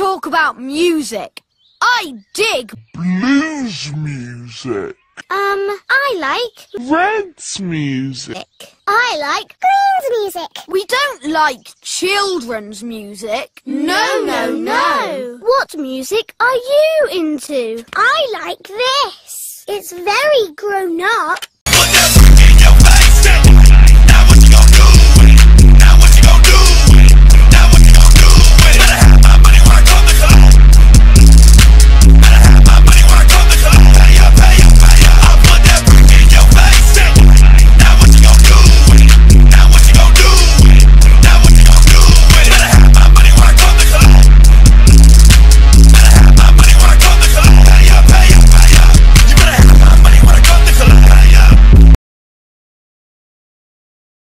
talk about music. I dig blues music. I like Red's music. I like green's music. We don't like children's music. No. What music are you into? I like this. It's very grown up.